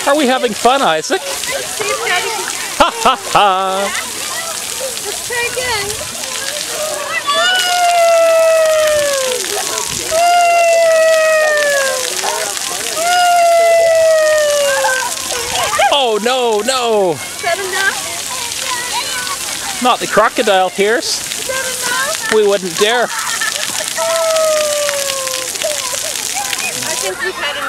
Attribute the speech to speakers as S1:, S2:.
S1: Are we having fun, Isaac?
S2: Let's see if Daddy can...
S1: Ha ha ha!
S2: Let's try again.
S1: Oh no, no!
S2: Is that enough?
S1: Not the crocodile tears.
S2: Is that enough?
S1: We wouldn't dare.
S2: I think we've had